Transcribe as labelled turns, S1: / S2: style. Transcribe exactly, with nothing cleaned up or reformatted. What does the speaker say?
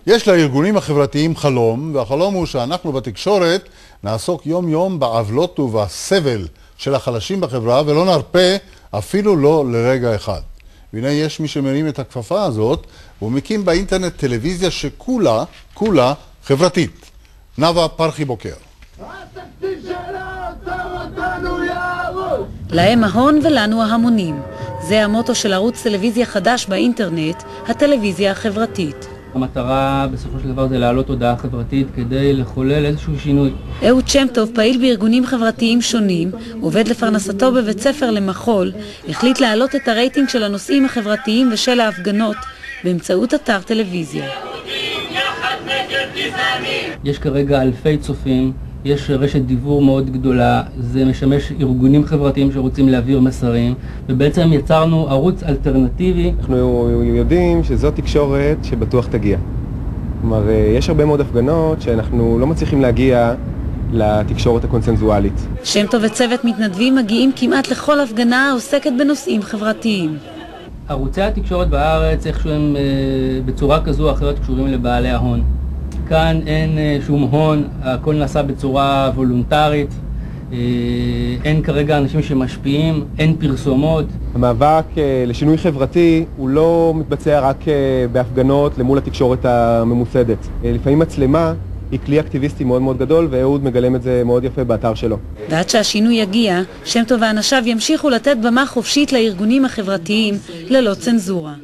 S1: יש לארגונים החברתיים חלום, והחלום הוא שאנחנו בתקשורת נעסוק יום יום בעוולות ובסבל של החלשים בחברה, ולא נרפה אפילו לא לרגע אחד. והנה יש מי שמרים את הכפפה הזאת, והוא מקים באינטרנט טלוויזיה שכולה, כולה חברתית. נאוה פרחי בוקר.
S2: להם ההון ולנו ההמונים. זה המוטו של ערוץ טלוויזיה חדש באינטרנט, הטלוויזיה החברתית.
S3: המטרה בסופו של דבר זה להעלות תודעה חברתית כדי לחולל איזשהו שינוי.
S2: אהוד שם טוב, פעיל בארגונים חברתיים שונים, עובד לפרנסתו בבית ספר למחול, החליט להעלות את הרייטינג של הנושאים החברתיים ושל ההפגנות באמצעות אתר טלוויזיה.
S3: יש כרגע אלפי צופים, יש רשת דיבור מאוד גדולה, זה משמש ארגונים חברתיים שרוצים להעביר מסרים, ובעצם יצרנו ערוץ אלטרנטיבי.
S4: אנחנו יודעים שזו תקשורת שבטוח תגיע. כלומר, יש הרבה מאוד הפגנות שאנחנו לא מצליחים להגיע לתקשורת הקונסנזואלית.
S2: שם טוב וצוות מתנדבים מגיעים כמעט לכל הפגנה העוסקת בנושאים חברתיים.
S3: ערוצי התקשורת בארץ, איכשהו הם בצורה כזו או אחרת קשורים לבעלי ההון. כאן אין שום הון, הכל נעשה בצורה וולונטרית, אין כרגע אנשים שמשפיעים, אין פרסומות.
S4: המאבק לשינוי חברתי הוא לא מתבצע רק בהפגנות למול התקשורת הממוסדת. לפעמים מצלמה היא כלי אקטיביסטי מאוד מאוד גדול, ואהוד מגלם את זה מאוד יפה באתר שלו.
S2: ועד שהשינוי יגיע, שם טוב ואנשיו ימשיכו לתת במה חופשית לארגונים החברתיים ללא צנזורה.